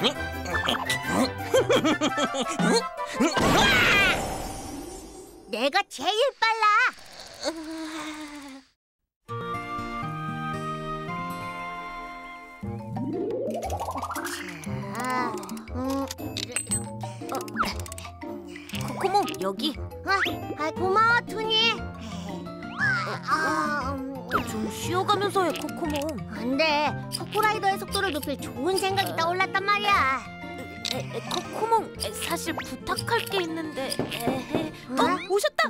내가 제일 빨라. 코코몽 여기. 고마워 투니. 좀 쉬어가면서 해, 코코몽. 안돼. 코코라이더의 속도를 높일 좋은 생각이 떠올랐단 말이야. 코코몽, 사실 부탁할 게 있는데. 오셨다.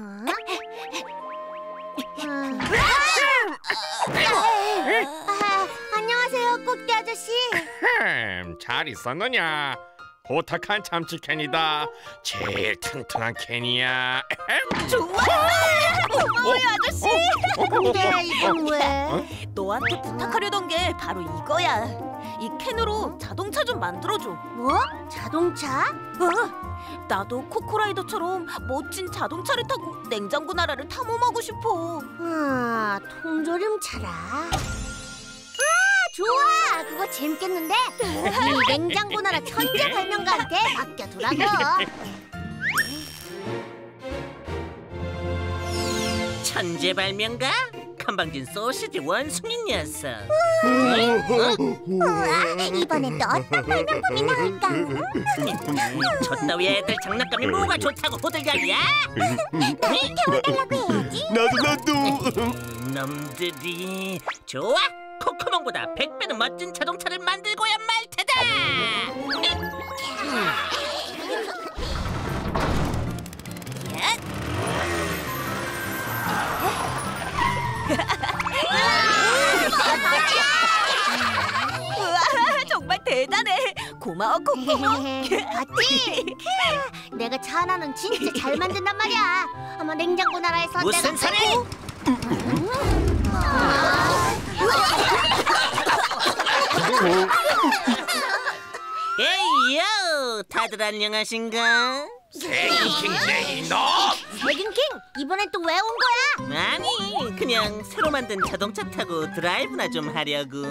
안녕하세요, 꽃게 아저씨. 잘 있었느냐? 부탁한 참치 캔이다. 제일 튼튼한 캔이야. 좋아. 고마워요, 아저씨. 근데 이건 왜? 너한테 부탁하려던 게 바로 이거야. 이 캔으로 자동차 좀 만들어줘. 뭐? 자동차? 나도 코코라이더처럼 멋진 자동차를 타고 냉장고 나라를 탐험하고 싶어. 통조림차라. 좋아! 그거 재밌겠는데? 이 냉장고 나라 천재 발명가한테 맡겨두라고. 천재 발명가? 건방진 소시지 원숭이 녀석. 이번엔 또 어떤 발명품이 나올까? 저 따위 애들 장난감이 뭐가 좋다고 호들갑이야? 나를 태워달라고 해야지. 나도. 놈들이. 좋아! 코코몽보다 100배는 멋진 자동차를 만들고야 말 테다! 우와, 정말 대단해. 고마워, 코코몽. 봤지? 내가 차 하나는 진짜 잘 만든단 말이야. 아마 냉장고 나라에서 무슨 소리? 에이요, 다들 안녕하신가? 세깅킹쟁이 너. 세깅킹, 이번엔 또 왜 온 거야? 아니, 그냥 새로 만든 자동차 타고 드라이브나 좀 하려고.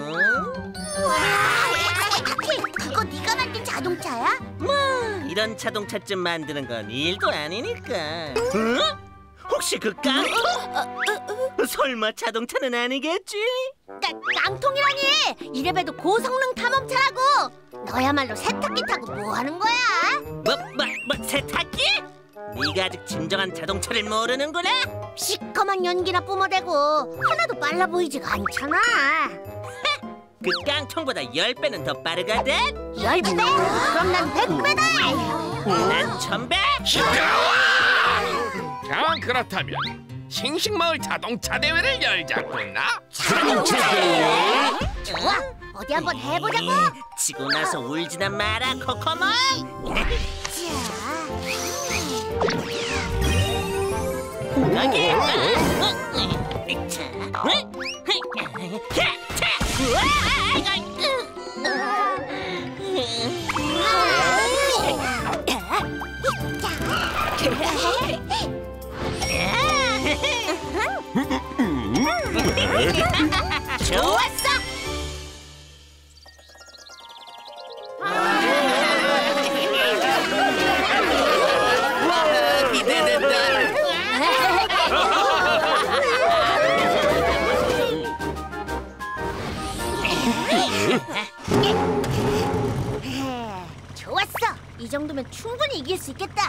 세깅킹, 그거 네가 만든 자동차야? 뭐, 이런 자동차쯤 만드는 건 일도 아니니까. 어? 혹시 그 깡통? 설마 자동차는 아니겠지? 깡통이라니! 이래봬도 고성능 탐험차라고! 너야말로 세탁기 타고 뭐 하는 거야? 뭐, 세탁기? 네가 아직 진정한 자동차를 모르는구나? 시커먼 연기나 뿜어대고 하나도 빨라 보이지가 않잖아. 그 깡통보다 10배는 더 빠르거든? 10배? 그럼 난 100배다! 난 1000배! 시끄러워! 자, 그렇다면 싱싱마을 자동차 대회를 열자꾸나. 자동차 대회? 좋아! 어디 한번 해보자고! 지고 나서 울지나 마라, 코코몽! 좋았어! 와, 기대된다. 좋았어! 이 정도면 충분히 이길 수 있겠다.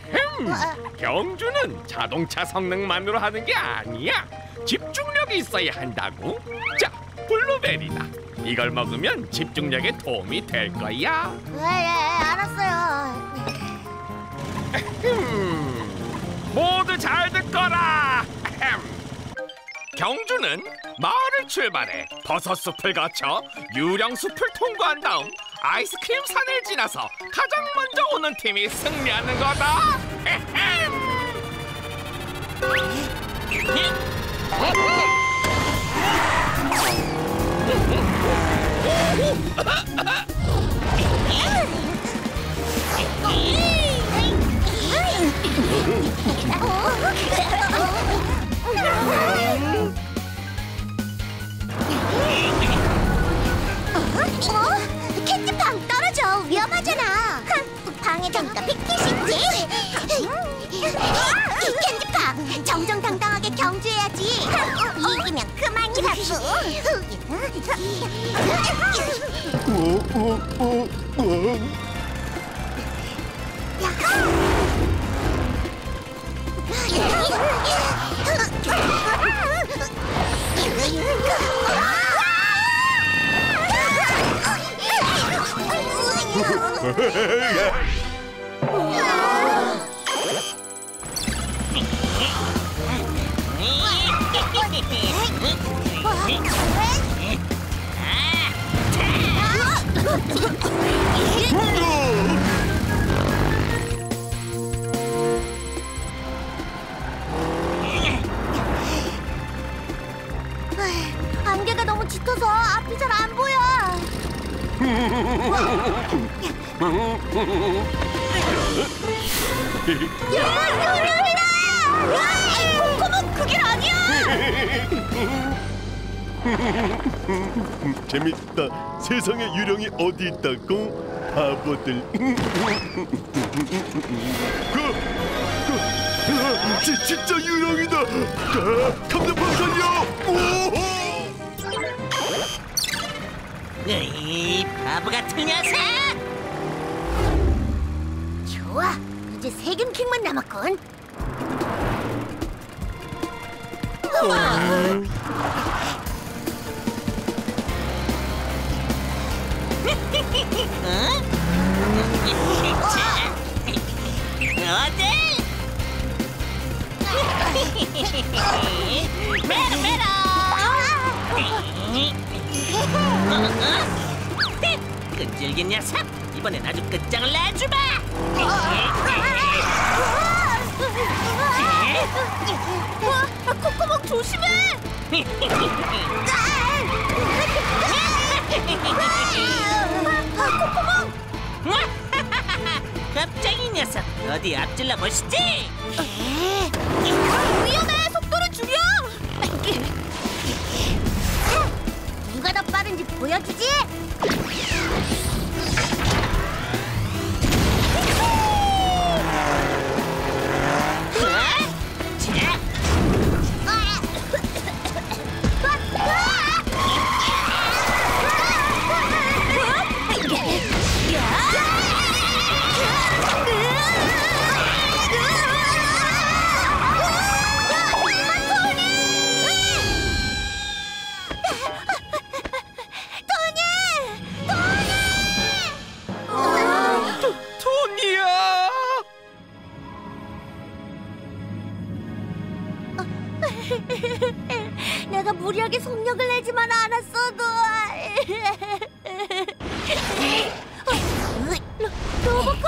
경주는 자동차 성능만으로 하는 게 아니야. 집중력이 있어야 한다고. 자, 블루베리다. 이걸 먹으면 집중력에 도움이 될 거야. 알았어요. 모두 잘 듣거라. 경주는 마을을 출발해 버섯숲을 거쳐 유령숲을 통과한 다음 아이스크림 산을 지나서 가장 먼저 오는 팀이 승리하는 거다. 캣티팡 떨어져! 위험하다! 안개가 너무 짙어서 앞이 잘 안 보여. 코코몽 그 길 아니야! 재밌다. 세상에 유령이 어디 있다고? 바보들. 진짜 유령이다. 감자빵 살려. 이 바보 같은 녀석! 좋아, 이제 세균킹만 남았군. 어때? 메로 메로! 끈질긴 녀석! 이번엔 아주 끝장을 내주마! 코코몽 조심해! 겁쟁이 녀석! 어디 앞질러 보시지! 위험해! 속도를 줄여! 누가 더 빠른지 보여주지. 토니야! 내가 무리하게 속력을 내지만 않았어도. 로보콘!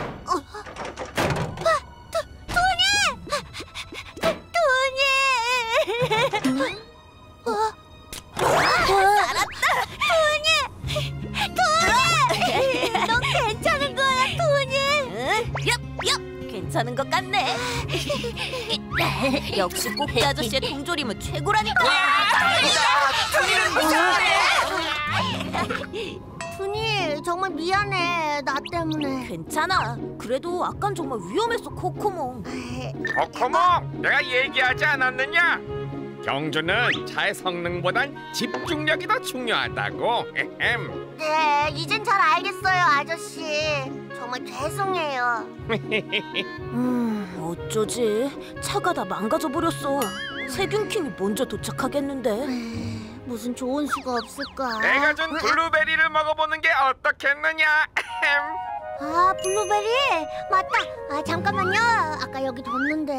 토니! 살았다! 토니! 너 괜찮은 거야, 토니? 얍! 괜찮은 것 같네. 역시 꼬끼 아저씨의 통조림은 최고라니까. 토니, 정말 미안해. 나 때문에. 괜찮아. 그래도 아깐 정말 위험했어, 코코몽. 코코몽, 내가 얘기하지 않았느냐? 경주는 차의 성능보단 집중력이 더 중요하다고. 네, 이젠 잘 알겠어요, 아저씨. 정말 죄송해요. 어쩌지? 차가 다 망가져 버렸어. 세균킹이 먼저 도착하겠는데. 무슨 좋은 수가 없을까? 내가 준 블루베리를 먹어보는 게 어떻겠느냐? 아, 블루베리? 맞다. 아, 잠깐만요. 아까 여기 뒀는데.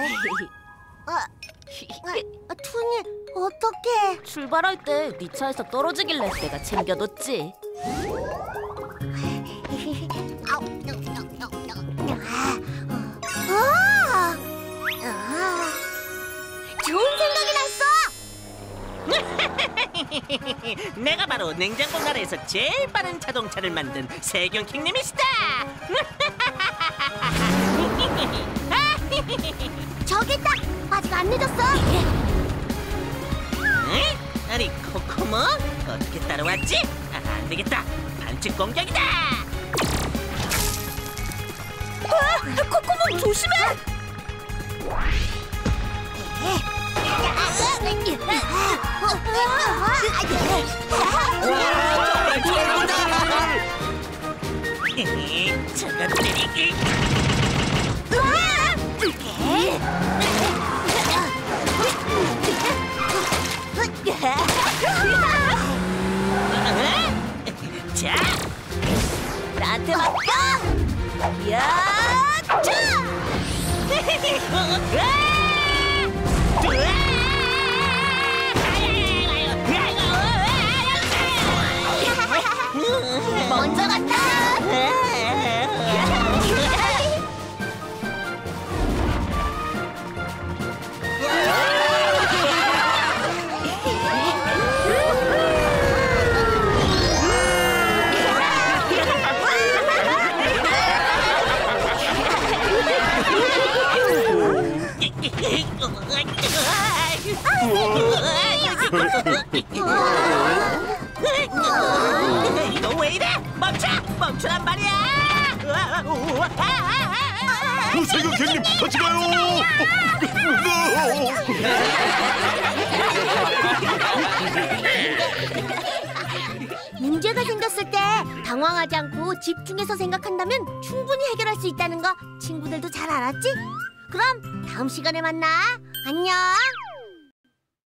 토니, 어떡해. 출발할 때 네 차에서 떨어지길래 내가 챙겨뒀지. 좋은 생각이 났어. 내가 바로 냉장고 나라에서 제일 빠른 자동차를 만든 세균킹님이시다! 저기 있다. 아직 안 늦었어. 응? 아니 코코몽 어떻게 따라왔지? 안 되겠다. 반칙 공격이다. 코코몽 조심해! 저거 때리기. 자, 나한테 맡겨! 야! 자! 먼저 갔다. 이거 왜 이래? 멈추란 말이야. 세경kä님 같이 가요. 문제가 생겼을 때 당황하지 않고 집중해서 생각한다면 충분히 해결할 수 있다는 거 친구들도 잘 알았지? 그럼 다음 시간에 만나. 안녕.